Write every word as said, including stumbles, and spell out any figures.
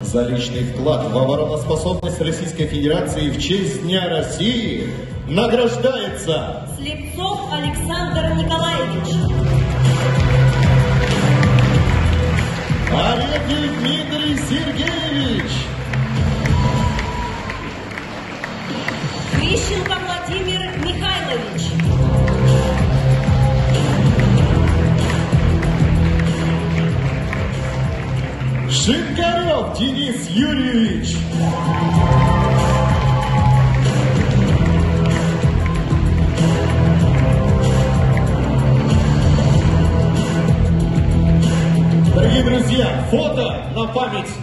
За личный вклад в обороноспособность Российской Федерации в честь Дня России награждается Слепцов Александр Николаевич. Арефьев Дмитрий Сергеевич. Грищенко Владимир Михайлович. Шинкарев Денис Юрьевич. Дорогие друзья, фото на память